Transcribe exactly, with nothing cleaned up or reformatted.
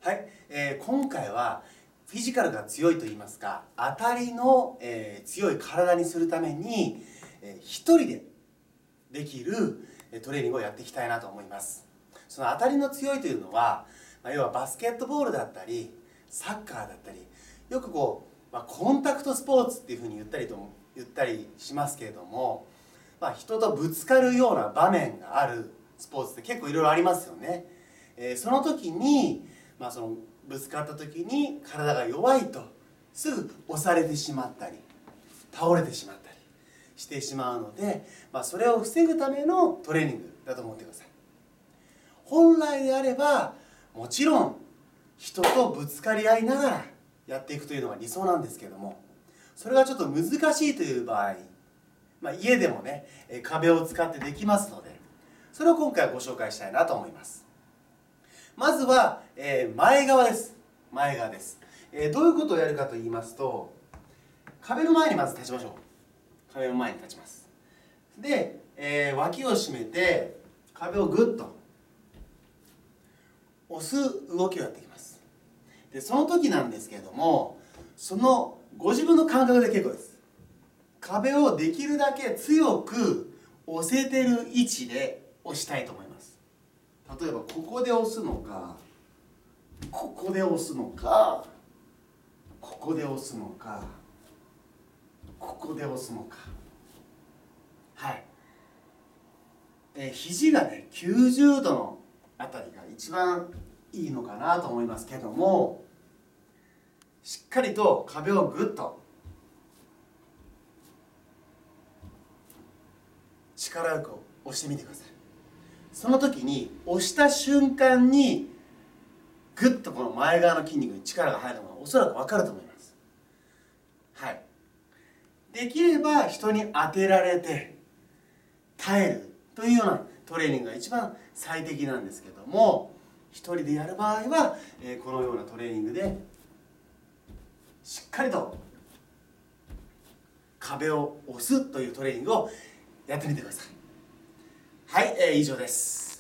はい、えー、今回はフィジカルが強いといいますか、当たりの、えー、強い体にするために、えー、一人でできるトレーニングをやっていきたいなと思います。その当たりの強いというのは、まあ、要はバスケットボールだったりサッカーだったり、よくこう、まあ、コンタクトスポーツっていうふうに言ったりとも言ったりしますけれども、まあ、人とぶつかるような場面があるスポーツって結構いろいろありますよね。えー、その時に、まあ、そのぶつかった時に体が弱いとすぐ押されてしまったり倒れてしまったりしてしまうので、まあ、それを防ぐためのトレーニングだと思ってください。本来であればもちろん人とぶつかり合いながらやっていくというのが理想なんですけども、それがちょっと難しいという場合、まあ、家でもね壁を使ってできますので、それを今回ご紹介したいなと思います。まずは、えー、前側です。前側です、えー、どういうことをやるかと言いますと、壁の前にまず立ちましょう。壁の前に立ちます。で、えー、脇を締めて壁をグッと押す動きをやっていきます。でその時なんですけれども、そのご自分の感覚で結構です。壁をできるだけ強く押せてる位置で押したいと思います。例えばここで押すのか、ここで押すのか、ここで押すのか、ここで押すのか。はい、えー、肘がねきゅうじゅうどのあたりが一番いいのかなと思いますけども、しっかりと壁をグッと力よく押してみてください。その時に押した瞬間にグッとこの前側の筋肉に力が入るのがおそらく分かると思います。はい、できれば人に当てられて耐えるというようなトレーニングが一番最適なんですけども、一人でやる場合は、えー、このようなトレーニングでしっかりと壁を押すというトレーニングをやってみてください。はい、えー、以上です。